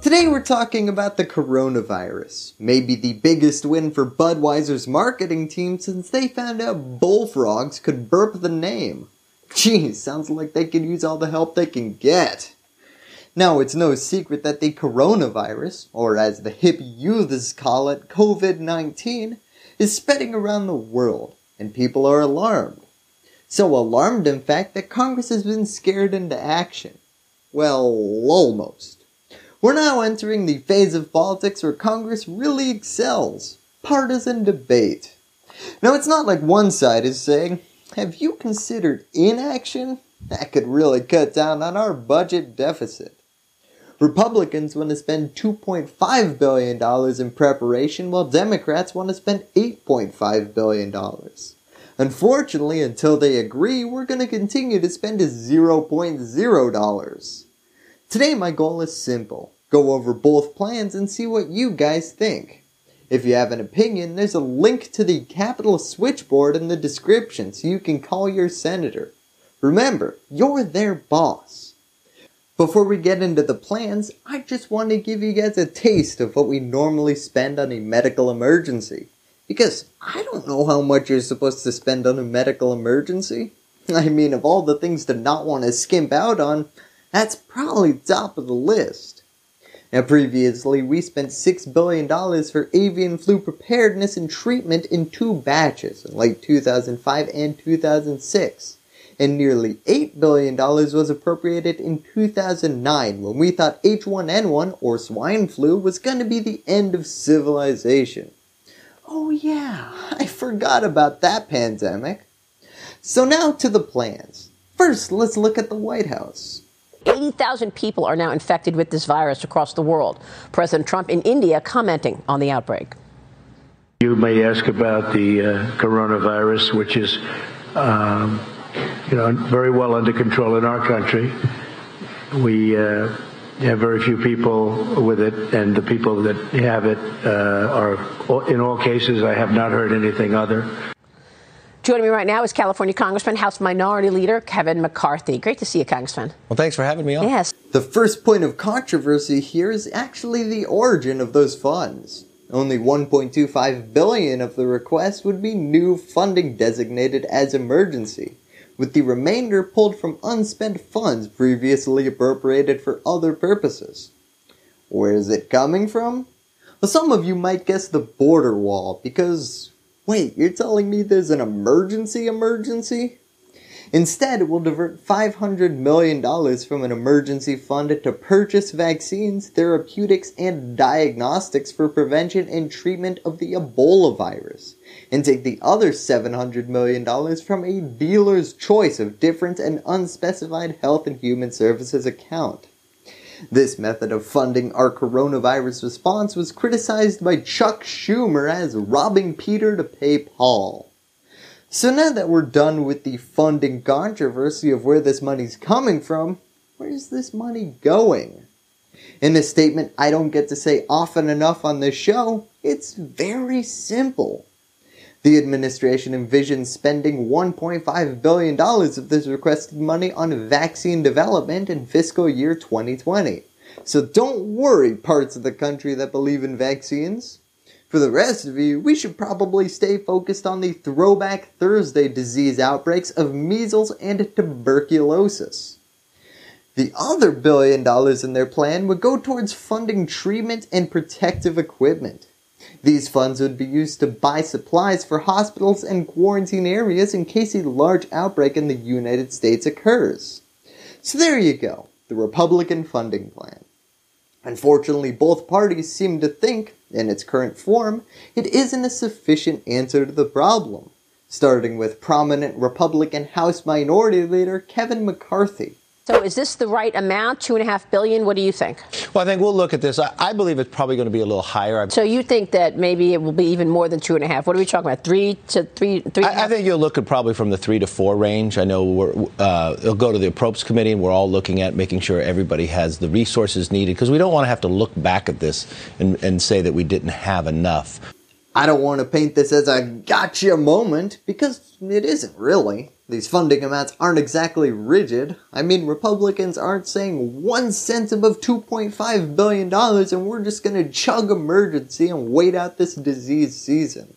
Today we're talking about the coronavirus, maybe the biggest win for Budweiser's marketing team since they found out bullfrogs could burp the name. Geez, sounds like they could use all the help they can get. Now, it's no secret that the coronavirus, or as the hip youths call it, COVID-19, is spreading around the world, and people are alarmed. So alarmed, in fact, that Congress has been scared into action. Well, almost. We're now entering the phase of politics where Congress really excels. Partisan debate. Now, it's not like one side is saying, have you considered inaction? That could really cut down on our budget deficit. Republicans want to spend $2.5 billion in preparation, while Democrats want to spend $8.5 billion. Unfortunately, until they agree, we're going to continue to spend $0.0. Today my goal is simple. Go over both plans and see what you guys think. If you have an opinion, there's a link to the Capitol switchboard in the description so you can call your senator. Remember, you're their boss. Before we get into the plans, I just want to give you guys a taste of what we normally spend on a medical emergency. Because I don't know how much you're supposed to spend on a medical emergency. I mean, of all the things to not want to skimp out on, that's probably top of the list. Now, previously, we spent $6 billion for avian flu preparedness and treatment in 2 batches in late 2005 and 2006. And nearly $8 billion was appropriated in 2009 when we thought H1N1 or swine flu was going to be the end of civilization. Oh yeah, I forgot about that pandemic. So now to the plans. First, let's look at the White House. 80,000 people are now infected with this virus across the world. President Trump in India commenting on the outbreak. You may ask about the coronavirus, which is, very well under control in our country. We have very few people with it, and the people that have it are, in all cases, I have not heard anything other. Joining me right now is California Congressman, House Minority Leader Kevin McCarthy. Great to see you, Congressman. Well, thanks for having me on. Yes. The first point of controversy here is actually the origin of those funds. Only $1.25 billion of the request would be new funding designated as emergency, with the remainder pulled from unspent funds previously appropriated for other purposes. Where is it coming from? Well, some of you might guess the border wall, because, wait, you're telling me there's an emergency? Instead, we'll divert $500 million from an emergency fund to purchase vaccines, therapeutics, and diagnostics for prevention and treatment of the Ebola virus, and take the other $700 million from a dealer's choice of different and unspecified health and human services account. This method of funding our coronavirus response was criticized by Chuck Schumer as robbing Peter to pay Paul. So now that we're done with the funding controversy of where this money's coming from, where's this money going? In a statement I don't get to say often enough on this show, it's very simple. The administration envisions spending $1.5 billion of this requested money on vaccine development in fiscal year 2020. So don't worry, parts of the country that believe in vaccines. For the rest of you, we should probably stay focused on the Throwback Thursday disease outbreaks of measles and tuberculosis. The other $1 billion in their plan would go towards funding treatment and protective equipment. These funds would be used to buy supplies for hospitals and quarantine areas in case a large outbreak in the United States occurs. So there you go, the Republican funding plan. Unfortunately, both parties seem to think, in its current form, it isn't a sufficient answer to the problem, starting with prominent Republican House Minority Leader Kevin McCarthy. So is this the right amount, $2.5 billion? What do you think? Well, I think we'll look at this. I believe it's probably going to be a little higher. So you think that maybe it will be even more than 2.5? What are we talking about? Three? I think you'll look at probably from the 3 to 4 range. I know it'll go to the Appropriations Committee, and we're all looking at making sure everybody has the resources needed, because we don't want to have to look back at this and say that we didn't have enough. I don't want to paint this as a gotcha moment, because it isn't really. These funding amounts aren't exactly rigid. I mean, Republicans aren't saying 1 cent above $2.5 billion and we're just going to chug emergency and wait out this disease season.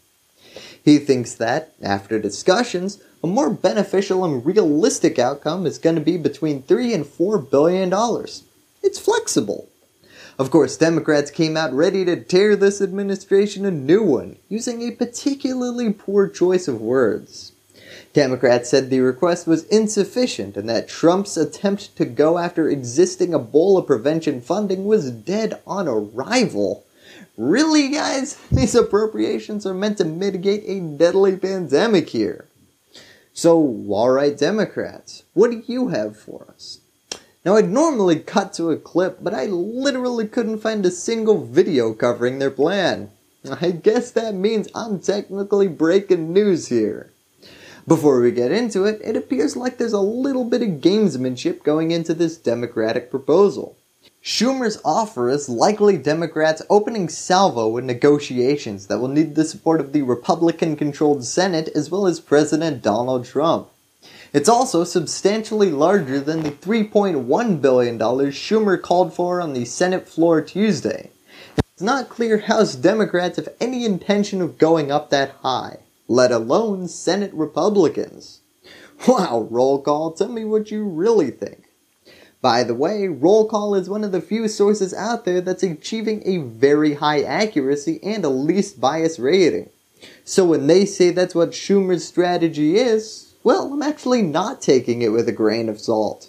He thinks that, after discussions, a more beneficial and realistic outcome is going to be between $3 and $4 billion. It's flexible. Of course, Democrats came out ready to tear this administration a new one, using a particularly poor choice of words. Democrats said the request was insufficient and that Trump's attempt to go after existing Ebola prevention funding was dead on arrival. Really, guys? These appropriations are meant to mitigate a deadly pandemic here. So, alright Democrats, what do you have for us? Now, I'd normally cut to a clip, but I literally couldn't find a single video covering their plan. I guess that means I'm technically breaking news here. Before we get into it, it appears like there's a little bit of gamesmanship going into this Democratic proposal. Schumer's offer is likely Democrats opening salvo in negotiations that will need the support of the Republican-controlled Senate as well as President Donald Trump. It's also substantially larger than the $3.1 billion Schumer called for on the Senate floor Tuesday. It's not clear House Democrats have any intention of going up that high, let alone Senate Republicans. Wow, roll call, tell me what you really think. By the way, roll call is one of the few sources out there that's achieving a very high accuracy and a least bias rating. So when they say that's what Schumer's strategy is, well, I'm actually not taking it with a grain of salt.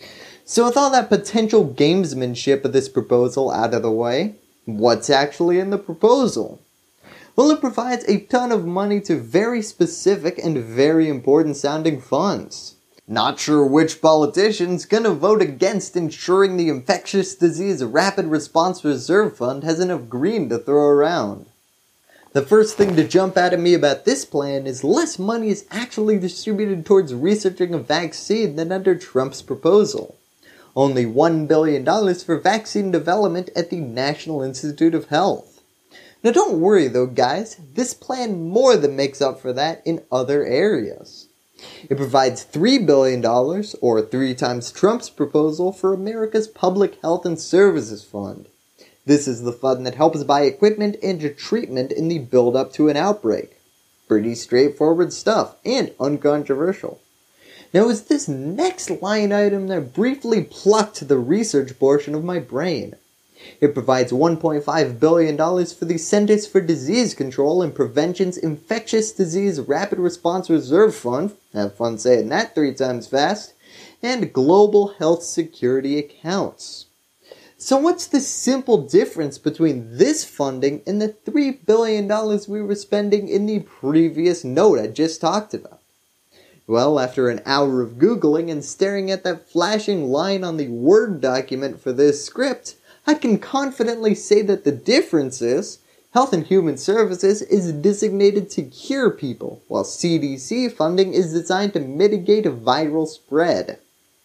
So with all that potential gamesmanship of this proposal out of the way, what's actually in the proposal? Well, it provides a ton of money to very specific and very important sounding funds. Not sure which politician's gonna vote against ensuring the Infectious Disease Rapid Response Reserve Fund has enough green to throw around. The first thing to jump out at me about this plan is less money is actually distributed towards researching a vaccine than under Trump's proposal. Only $1 billion for vaccine development at the National Institute of Health. Now don't worry though guys, this plan more than makes up for that in other areas. It provides $3 billion, or 3 times Trump's proposal, for America's Public Health and Services Fund. This is the fund that helps buy equipment and treatment in the build-up to an outbreak. Pretty straightforward stuff, and uncontroversial. Now it was this next line item that briefly plucked the research portion of my brain. It provides $1.5 billion for the Centers for Disease Control and Prevention's Infectious Disease Rapid Response Reserve Fund, have fun saying that 3 times fast, and Global Health Security Accounts. So what's the simple difference between this funding and the $3 billion we were spending in the previous note I just talked about? Well, after an hour of Googling and staring at that flashing line on the Word document for this script, I can confidently say that the difference is, Health and Human Services is designated to cure people, while CDC funding is designed to mitigate viral spread.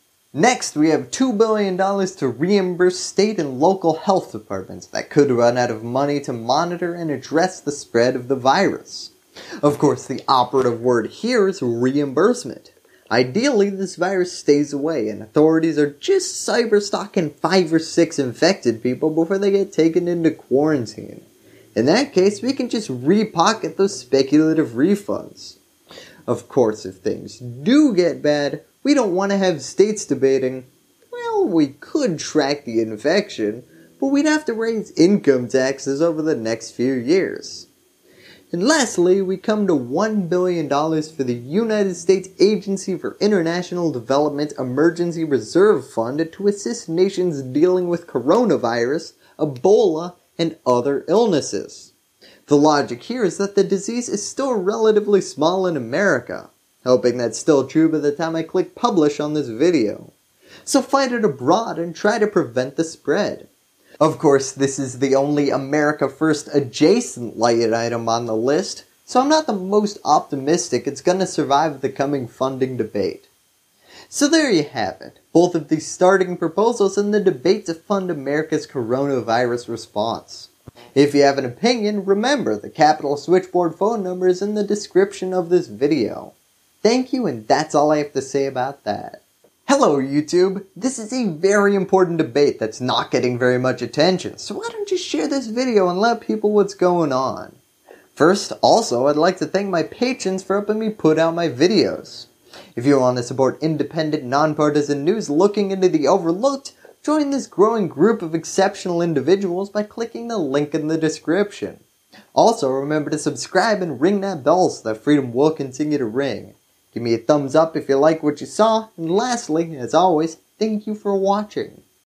Next, we have $2 billion to reimburse state and local health departments that could run out of money to monitor and address the spread of the virus. Of course, the operative word here is reimbursement. Ideally, this virus stays away and authorities are just cyberstalking 5 or 6 infected people before they get taken into quarantine. In that case, we can just repocket those speculative refunds. Of course, if things do get bad, we don't want to have states debating, well, we could track the infection, but we'd have to raise income taxes over the next few years. And lastly, we come to $1 billion for the United States Agency for International Development Emergency Reserve Fund to assist nations dealing with coronavirus, Ebola, and other illnesses. The logic here is that the disease is still relatively small in America, hoping that's still true by the time I click publish on this video. So fight it abroad and try to prevent the spread. Of course, this is the only America First adjacent light item on the list, so I'm not the most optimistic it's going to survive the coming funding debate. So there you have it, both of the starting proposals and the debate to fund America's coronavirus response. If you have an opinion, remember the Capitol switchboard phone number is in the description of this video. Thank you, and that's all I have to say about that. Hello YouTube! This is a very important debate that's not getting very much attention, so why don't you share this video and let people what's going on. First, also, I'd like to thank my patrons for helping me put out my videos. If you want to support independent, nonpartisan news looking into the overlooked, join this growing group of exceptional individuals by clicking the link in the description. Also, remember to subscribe and ring that bell so that freedom will continue to ring. Give me a thumbs up if you like what you saw, and lastly, as always, thank you for watching.